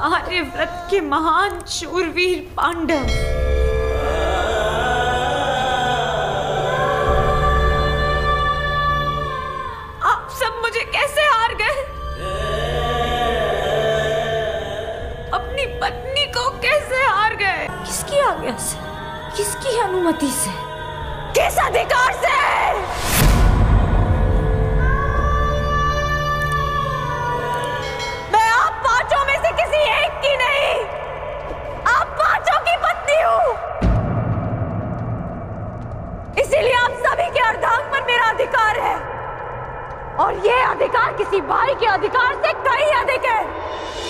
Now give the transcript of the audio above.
आर्यव्रत के महान शूरवीर पांडव। आप सब मुझे कैसे हार गए? अपनी पत्नी को कैसे हार गए? किसकी आज्ञा से, किसकी अनुमति से, किस अधिकार से? मैं आप पांचों में से किसी एक की नहीं, आप पांचों की पत्नी हूं। इसीलिए आप सभी के अर्धांग पर मेरा अधिकार है, और ये अधिकार किसी भाई के अधिकार से कहीं अधिक है।